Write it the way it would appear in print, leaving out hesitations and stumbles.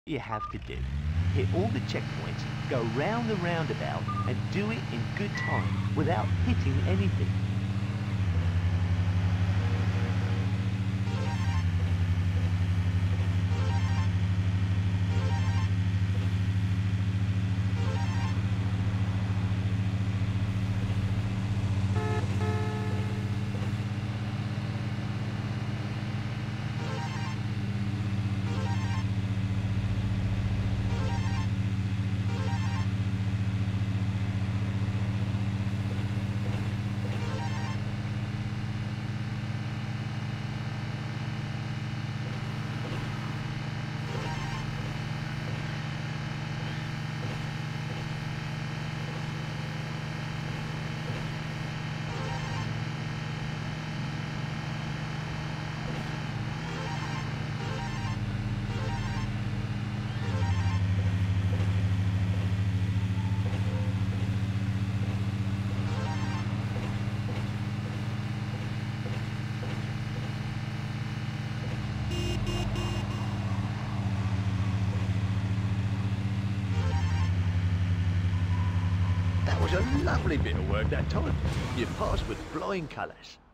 you have to do. Hit all the checkpoints, go round the roundabout, and do it in good time without hitting anything. That was a lovely bit of work that time. You passed with flying colours.